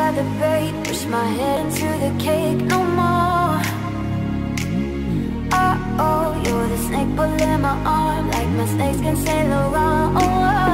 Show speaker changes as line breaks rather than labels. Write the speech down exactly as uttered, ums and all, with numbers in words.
by the bait, push my head into the cake no more. Uh oh, you're the snake pulling my arm, like my snakes can Saint Laurent. Oh, oh.